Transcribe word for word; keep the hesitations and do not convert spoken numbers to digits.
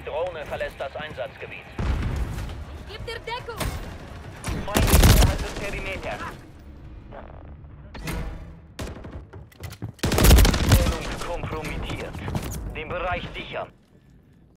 Drohne verlässt das Einsatzgebiet. Gib dir Deckung! Feind innerhalb des Perimeters. Stellung kompromittiert. Den Bereich sichern.